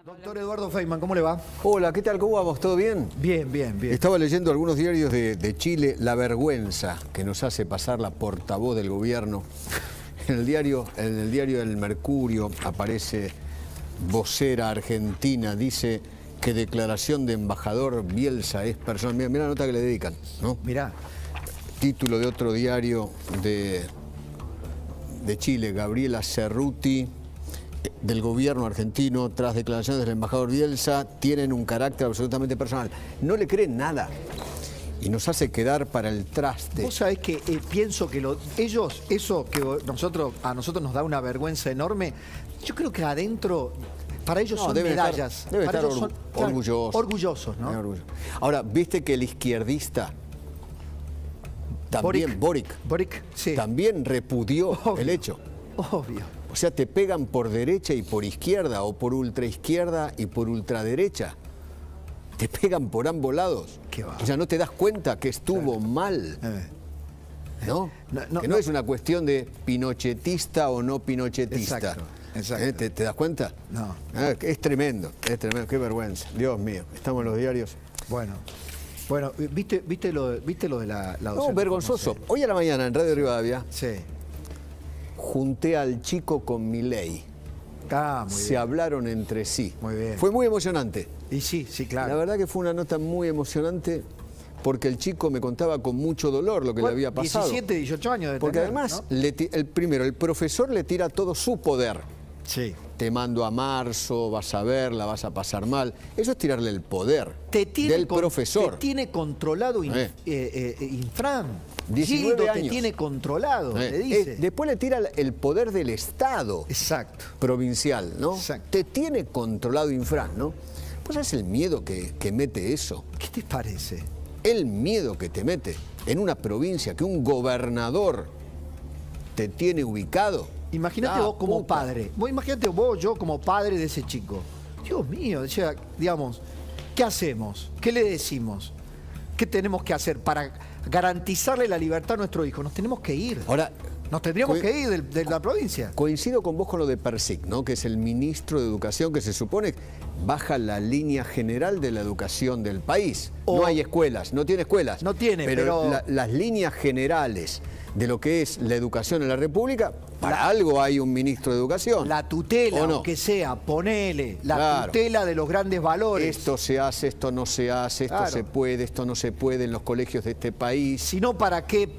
Doctor Eduardo Feynman, ¿cómo le va? Hola, ¿qué tal? ¿Cómo vamos? ¿Todo bien? Bien, bien, bien. Estaba leyendo algunos diarios de Chile, la vergüenza que nos hace pasar la portavoz del gobierno. En el diario El Mercurio aparece vocera argentina, dice que declaración de embajador Bielsa es personal. Mira la nota que le dedican, ¿no? Mirá. Título de otro diario de Chile, Gabriela Cerruti, del gobierno argentino, tras declaraciones del embajador Bielsa, tienen un carácter absolutamente personal. No le creen nada y nos hace quedar para el traste. Vos sabés que pienso que ellos, eso que a nosotros nos da una vergüenza enorme, yo creo que adentro, para ellos son medallas. Deben estar orgullosos. Orgullosos, ¿no? Ahora, ¿viste que el izquierdista también, Boric, sí, también repudió el hecho? Obvio. O sea, te pegan por derecha y por izquierda, o por ultraizquierda y por ultraderecha. Te pegan por ambos lados. Qué va. O sea, no te das cuenta que estuvo mal. ¿No? Que no es una cuestión de pinochetista o no pinochetista. Exacto. ¿Te das cuenta? No. Es tremendo, qué vergüenza. Dios mío, estamos en los diarios. Bueno, ¿viste lo de la No, vergonzoso. Hoy a la mañana en Radio Rivadavia, sí, junté al chico con Milei. Se hablaron entre sí. Muy bien. Fue muy emocionante. Y sí, claro. La verdad que fue una nota muy emocionante porque el chico me contaba con mucho dolor lo que le había pasado. 17, 18 años de porque tener, además, ¿no? el profesor le tira todo su poder. Sí. Te mando a marzo, vas a ver, la vas a pasar mal. Eso es tirarle el poder del profesor. Te tiene controlado Infran. 19 Gildo años. Te tiene controlado, le dice. Después le tira el poder del Estado. Exacto. Provincial, ¿no? Exacto. Te tiene controlado Infran, ¿no? Pues es el miedo que mete eso. ¿Qué te parece? El miedo que te mete en una provincia que un gobernador te tiene ubicado. Imagínate vos como padre. Imagínate yo como padre de ese chico. Dios mío, decía, digamos, ¿qué hacemos? ¿Qué le decimos? ¿Qué tenemos que hacer para garantizarle la libertad a nuestro hijo? Nos tenemos que ir. Ahora, nos tendríamos que ir de la provincia. Coincido con vos con lo de Persic, ¿no? Que es el ministro de Educación que se supone baja la línea general de la educación del país. No hay escuelas, no tiene escuelas. No tiene, pero las líneas generales de lo que es la educación en la República, para algo hay un ministro de Educación. La tutela, no? Aunque sea, ponele, tutela de los grandes valores. Esto se hace, esto no se hace, esto se puede, esto no se puede en los colegios de este país. Si no, ¿para qué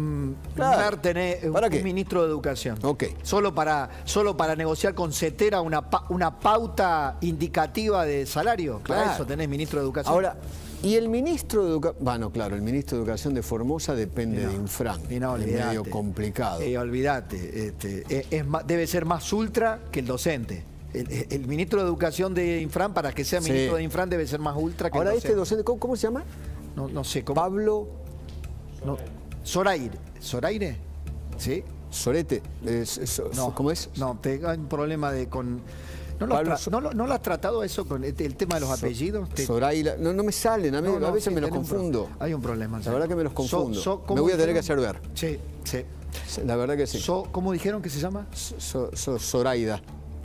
tener un ministro de Educación? Solo para negociar con CETERA una pauta indicativa de salario. Para eso tenés ministro de Educación. Ahora, y el ministro de Educación, bueno, claro, el ministro de Educación de Formosa depende de Infran. Es medio complicado. Olvídate, debe ser más ultra que el docente. El ministro de Educación de Infran, para que sea ministro de Infran, debe ser más ultra que el docente. Ahora, este docente, ¿cómo se llama? No sé. ¿Cómo? Pablo... No, ¿Zoraire? ¿Sí? Sorete. ¿Cómo es? No, tengo un problema con... ¿No lo has tratado eso con el tema de los apellidos? Zoraila. No me salen, a veces me los confundo. Hay un problema. La verdad que me los confundo. Me voy a tener que hacer ver. Sí. La verdad que sí. ¿Cómo dijeron que se llama? Zoraida.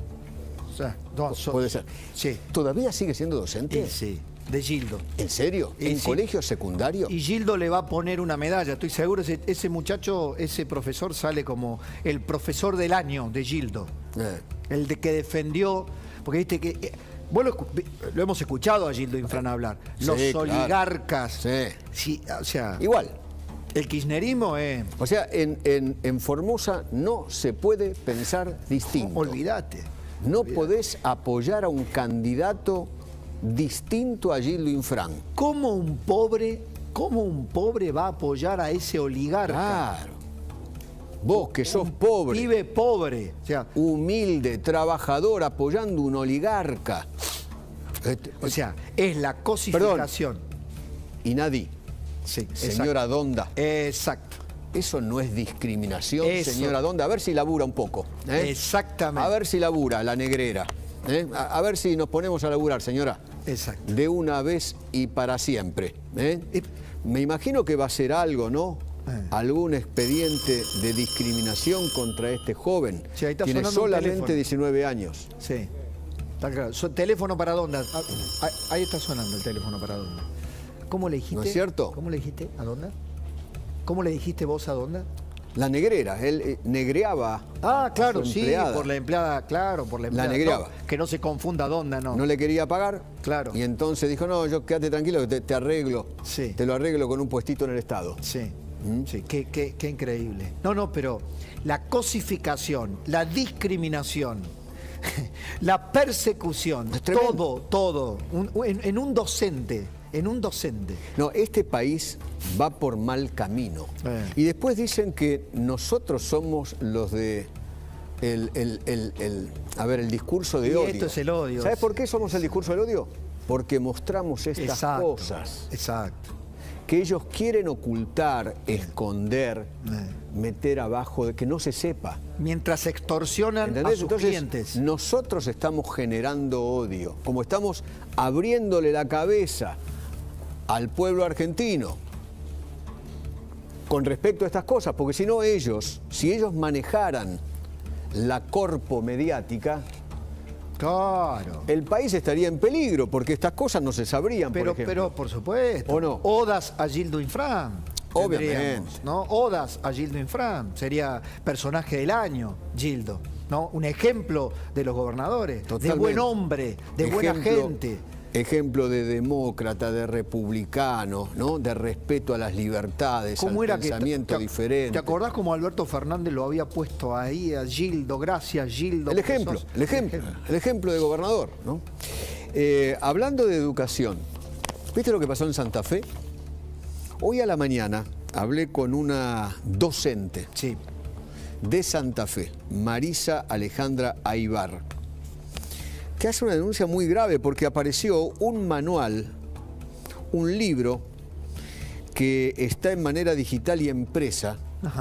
Puede ser. Sí. ¿Todavía sigue siendo docente? Sí. De Gildo. ¿En serio? ¿En colegio secundario? Y Gildo le va a poner una medalla, estoy seguro. Ese muchacho, ese profesor sale como el profesor del año de Gildo. El de que defendió, porque viste que... Vos lo hemos escuchado a Gildo Infran hablar. Los oligarcas. Sí, o sea... Igual. El kirchnerismo es... O sea, en Formosa no se puede pensar distinto. Olvídate. No podés apoyar a un candidato distinto a Gildo Infran. ¿Cómo un pobre va a apoyar a ese oligarca? Claro. Vos que sos pobre. Vive pobre. O sea, humilde, trabajador, apoyando un oligarca. O sea, es la cosificación. Y nadie. Sí, señora Donda. Exacto. Eso no es discriminación, señora Donda. A ver si labura un poco. Exactamente. A ver si labura la negrera. A ver si nos ponemos a laburar, señora. Exacto. De una vez y para siempre. Me imagino que va a ser algo, ¿no? Algún expediente de discriminación contra este joven. Sí, ahí está. Tiene solamente 19 años. Sí. Está claro. ¿Teléfono para dónde? Ahí está sonando el teléfono para dónde. ¿Cómo le dijiste? ¿No es cierto? ¿Cómo le dijiste? ¿A dónde? ¿Cómo le dijiste vos a dónde? La negrera, él negreaba. Ah, claro, a su sí, empleada. por la empleada, claro, por la empleada. La negreaba. No, que no se confunda dónde, no. No le quería pagar. Claro. Y entonces dijo, no, yo quédate tranquilo que te arreglo. Sí. Te lo arreglo con un puestito en el Estado. Sí, sí, qué increíble. No, pero la cosificación, la discriminación, la persecución, todo, en un docente. No, este país va por mal camino. Y después dicen que nosotros somos los de el discurso de odio. Esto es el odio. ¿Sabes por qué somos el discurso del odio? Porque mostramos estas cosas. Exacto. Que ellos quieren ocultar, esconder, meter abajo, de que no se sepa. Mientras extorsionan ¿entendés? a sus Entonces, clientes. nosotros estamos generando odio, como estamos abriéndole la cabeza al pueblo argentino con respecto a estas cosas, porque si no si ellos manejaran la corpo mediática, claro, el país estaría en peligro, porque estas cosas no se sabrían, por ejemplo. Pero por supuesto. ¿O no? Odas a Gildo Infran. Obviamente. ¿No? Odas a Gildo Infran. Sería personaje del año, Gildo. ¿No? Un ejemplo de los gobernadores. Totalmente. De buen hombre, de buena gente. Ejemplo de demócrata, de republicano, ¿no? De respeto a las libertades, al pensamiento diferente. ¿Te acordás cómo Alberto Fernández lo había puesto ahí a Gildo? Gracias, Gildo. El ejemplo de gobernador, ¿no? Hablando de educación, ¿viste lo que pasó en Santa Fe? Hoy a la mañana hablé con una docente de Santa Fe, Marisa Alejandra Aybar, que hace una denuncia muy grave porque apareció un manual, un libro que está en manera digital y impresa,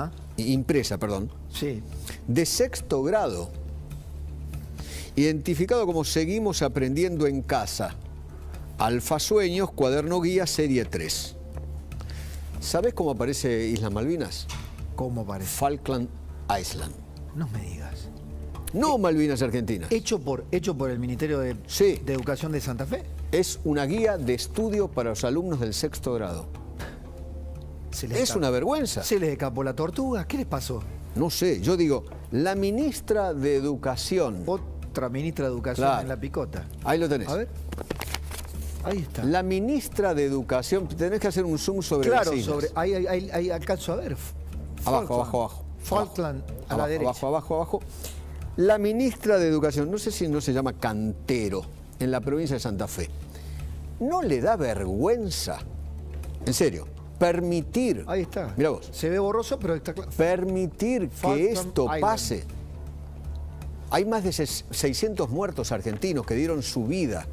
de 6º grado, identificado como Seguimos Aprendiendo en Casa, Alfa Sueños, Cuaderno Guía, Serie 3. ¿Sabés cómo aparece Islas Malvinas? ¿Cómo aparece? Falkland Island. No me digas. No Malvinas Argentinas. ¿Hecho por el Ministerio de Educación de Santa Fe? Es una guía de estudio para los alumnos del 6º grado. Es una vergüenza. ¿Se les escapó la tortuga? ¿Qué les pasó? No sé, yo digo, la ministra de Educación. Otra ministra de Educación en la picota. Ahí lo tenés. A ver. Ahí está. La ministra de Educación, tenés que hacer un zoom sobre las islas. Ahí alcanzo a ver. Abajo. Falkland, a la derecha. Abajo. La ministra de Educación, no sé si no se llama Cantero, en la provincia de Santa Fe. ¿No le da vergüenza? En serio, permitir. Ahí está. Mirá vos. Se ve borroso, pero está claro. Permitir que esto pase. Hay más de 600 muertos argentinos que dieron su vida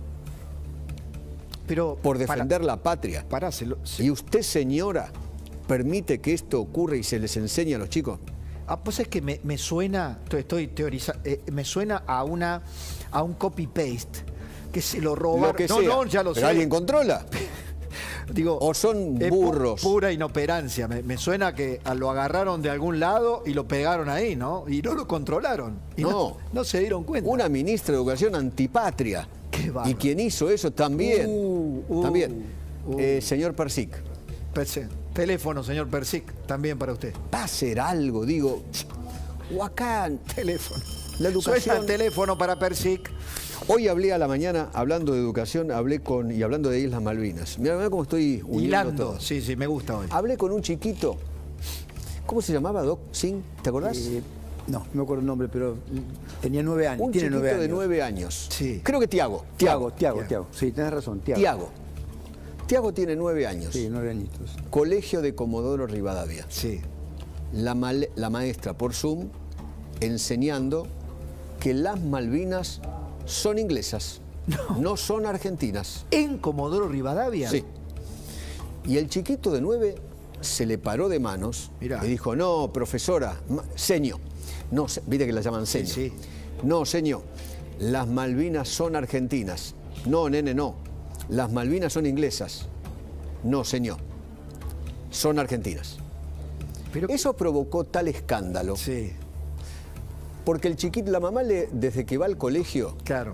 por defender la patria. Y usted, señora, permite que esto ocurra y se les enseñe a los chicos. Pues es que me suena, estoy teorizando, me suena a un copy-paste que se lo robaron. Lo que sea. No, ya lo sé. ¿Pero alguien controla? Digo, o son burros. Pura inoperancia. Me suena que lo agarraron de algún lado y lo pegaron ahí, ¿no? Y no lo controlaron. Y no se dieron cuenta. Una ministra de Educación antipatria. Qué bárbaro. Y quien hizo eso también. Señor Persic. Teléfono, señor Persic, también para usted. Va a ser algo, digo. O acá. Teléfono. La educación. Suena el teléfono para Persic. Hoy hablé a la mañana, hablando de educación, y hablando de Islas Malvinas. Mirá cómo estoy hilando todo. Sí, me gusta hoy. Hablé con un chiquito. ¿Cómo se llamaba, Doc? ¿Sin? ¿Te acordás? No me acuerdo el nombre, pero tenía 9 años. Un chiquito de 9 años. Sí. Creo que Tiago. Sí, tenés razón, Tiago. Tiago tiene 9 años. Sí, 9 añitos. Colegio de Comodoro Rivadavia. Sí. La maestra por Zoom enseñando que las Malvinas son inglesas, no son argentinas. ¿En Comodoro Rivadavia? Sí. Y el chiquito de 9 se le paró de manos y dijo, no, profesora, seño. No, viste que la llaman seño. Sí. No, señor, las Malvinas son argentinas. No, nene, no. Las Malvinas son inglesas. No, señor. Son argentinas. Pero eso provocó tal escándalo. Sí. Porque el chiquito, la mamá, desde que va al colegio, claro,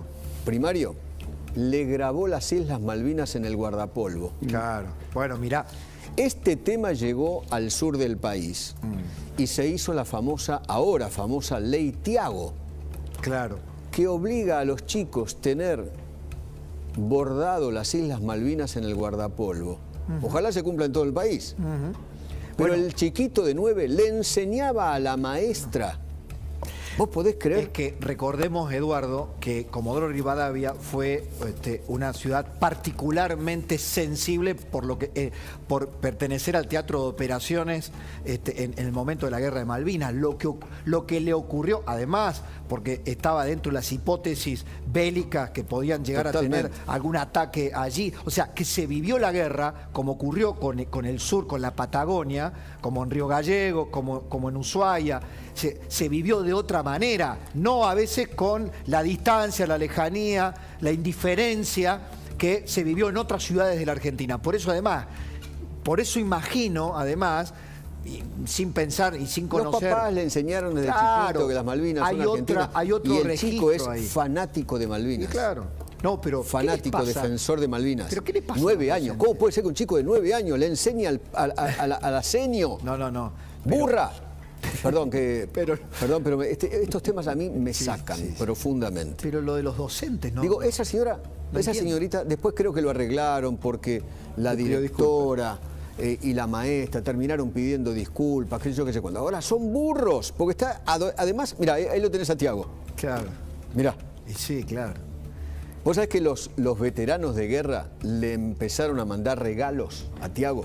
primario, le grabó las Islas Malvinas en el guardapolvo. Claro. Bueno, mirá. Este tema llegó al sur del país y se hizo la famosa, ahora famosa Ley Thiago. Claro. Que obliga a los chicos tener bordado las Islas Malvinas en el guardapolvo. Ojalá se cumpla en todo el país. Pero el chiquito de 9 le enseñaba a la maestra. ¿Vos podés creer? Es que recordemos, Eduardo, que Comodoro Rivadavia fue una ciudad particularmente sensible por pertenecer al teatro de operaciones en el momento de la Guerra de Malvinas. Lo que le ocurrió, además, porque estaba dentro de las hipótesis bélicas que podían llegar a tener algún ataque allí. O sea, que se vivió la guerra, como ocurrió con el sur, con la Patagonia, como en Río Gallego, como en Ushuaia. Se vivió de otra manera, no a veces con la distancia, la lejanía, la indiferencia que se vivió en otras ciudades de la Argentina. Por eso imagino, además, y sin pensar y sin conocer... Los papás le enseñaron desde chiquito que las Malvinas son argentinas, hay otro y el chico es ahí. fanático de Malvinas. Y claro. No, pero fanático, defensor de Malvinas. ¿Pero qué le pasa? 9 años. ¿Cómo puede ser que un chico de 9 años le enseñe a la seño? No. ¡Burra! Perdón, pero estos temas a mí me sacan profundamente. Pero lo de los docentes, ¿no? Digo, esa señorita, después creo que lo arreglaron porque la directora y la maestra terminaron pidiendo disculpas, qué sé cuándo. Ahora son burros, porque está, además, mira, ahí lo tenés a Thiago. Claro. Mirá. Y sí, claro. ¿Vos sabés que los veteranos de guerra le empezaron a mandar regalos a Thiago?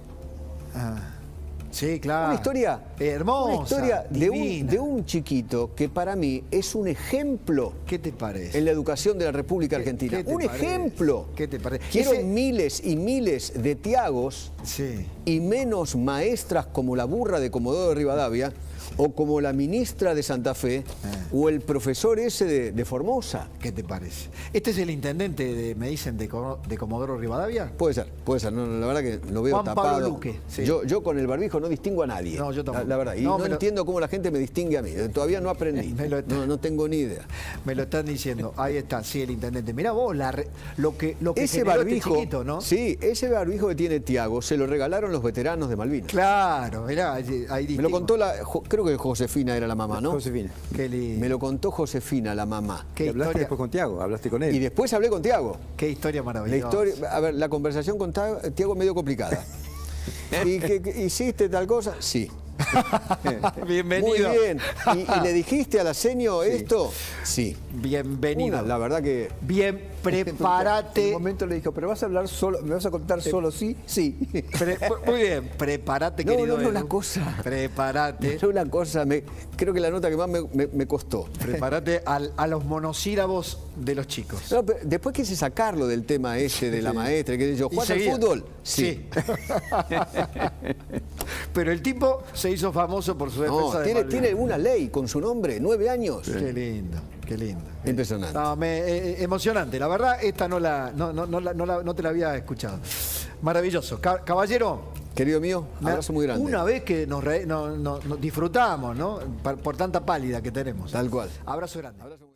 Sí, claro. Una historia hermosa, una historia de un chiquito que para mí es un ejemplo. ¿Qué te parece? En la educación de la República Argentina. ¿Qué te un parece? Ejemplo. ¿Qué te parece? Quiero miles y miles de Thiagos y menos maestras como la burra de Comodoro de Rivadavia o como la ministra de Santa Fe o el profesor ese de Formosa. ¿Qué te parece? ¿Este es el intendente, me dicen, de Comodoro Rivadavia? Puede ser. No, la verdad que lo veo Juan tapado. Pablo Luque. Sí. Yo con el barbijo no distingo a nadie. No, yo tampoco. La verdad. Y no entiendo cómo la gente me distingue a mí. Todavía no aprendí. No tengo ni idea. Me lo están diciendo. Ahí está, sí, el intendente. Mirá vos, lo que ese barbijo, este chiquito, ¿no? Sí, ese barbijo que tiene Thiago se lo regalaron los veteranos de Malvinas. Claro, mirá, ahí me lo contó creo que Josefina era la mamá, ¿no? Josefina. Qué lindo. Me lo contó Josefina, la mamá. ¿Y hablaste después con Thiago? ¿Hablaste con él? Y después hablé con Thiago. Qué historia maravillosa. A ver, la conversación con Thiago es medio complicada. ¿Y que hiciste tal cosa? Sí. Bienvenido. Muy bien. ¿Y le dijiste a la seño esto? Sí. Bienvenido. La verdad que... Bien, prepárate. En un momento le dijo, pero vas a hablar solo, ¿me vas a contar solo sí? Sí. Muy bien, prepárate, querido. No, una cosa. Prepárate. No, una cosa. Creo que la nota que más me costó. Prepárate a los monosílabos de los chicos. No, pero después quise sacarlo del tema ese de la maestra, que yo, ¿juegas al fútbol? Sí. Pero el tipo se hizo famoso por su defensa de tiene una ley con su nombre, 9 años. Qué lindo, qué lindo. Impresionante. No, emocionante. La verdad, esta no te la había escuchado. Maravilloso. Caballero. Querido mío, abrazo muy grande. Una vez que nos disfrutamos, ¿no? Por tanta pálida que tenemos. Tal cual. Abrazo grande.